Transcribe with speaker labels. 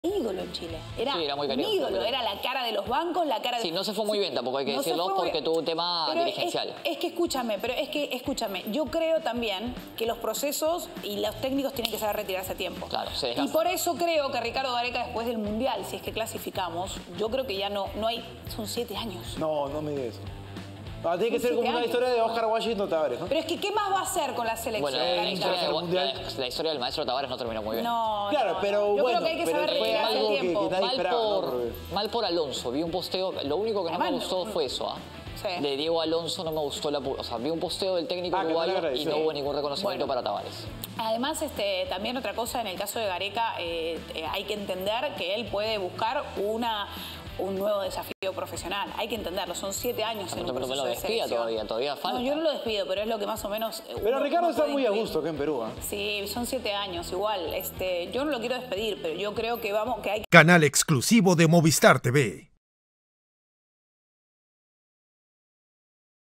Speaker 1: ídolo en Chile. Era,
Speaker 2: sí, era muy
Speaker 1: un
Speaker 2: querido,
Speaker 1: ídolo, era la cara de los bancos, la cara de...
Speaker 2: Sí, no se fue muy bien tampoco, hay que decirlo, porque tuvo un tema dirigencial.
Speaker 1: Es que escúchame, yo creo también que los procesos y los técnicos tienen que saber retirarse a tiempo.
Speaker 2: Claro, se
Speaker 1: y por eso creo que Ricardo Gareca, después del Mundial, si es que clasificamos, yo creo que ya no hay... Son 7 años.
Speaker 3: No me digas eso. Tiene que ser como una historia de Oscar Washington Tavares, ¿no?
Speaker 1: Pero es que, ¿qué más va a hacer con la selección?
Speaker 2: Bueno, la historia del maestro Tavares no terminó muy bien.
Speaker 1: No,
Speaker 3: claro, pero
Speaker 1: yo
Speaker 3: bueno,
Speaker 1: creo que hay que saber retirarse a tiempo.
Speaker 2: Mal por Alonso, vi un posteo, lo único que no me gustó fue eso,
Speaker 1: Sí.
Speaker 2: De Diego Alonso no me gustó o sea, vi un posteo del técnico uruguayo y no hubo ningún reconocimiento para Tavares.
Speaker 1: Además, también otra cosa, en el caso de Gareca, hay que entender que él puede buscar un nuevo desafío profesional. Hay que entenderlo, son 7 años en un proceso de selección.
Speaker 2: Todavía falta.
Speaker 1: No, yo no lo despido, pero es lo que más o menos...
Speaker 3: Pero Ricardo está muy a gusto acá en Perú, ¿eh?
Speaker 1: Sí, son 7 años, igual. Yo no lo quiero despedir, pero yo creo que hay que...
Speaker 4: Canal exclusivo de Movistar TV.